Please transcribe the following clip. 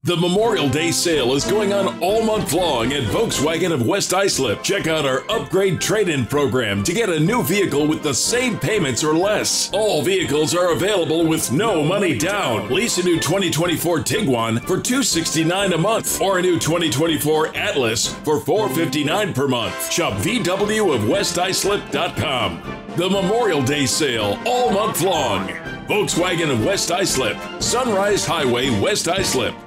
The Memorial Day sale is going on all month long at Volkswagen of West Islip. Check out our upgrade trade-in program to get a new vehicle with the same payments or less. All vehicles are available with no money down. Lease a new 2024 Tiguan for $269 a month or a new 2024 Atlas for $459 per month. Shop VWofWestIslip.com. The Memorial Day sale all month long. Volkswagen of West Islip, Sunrise Highway, West Islip.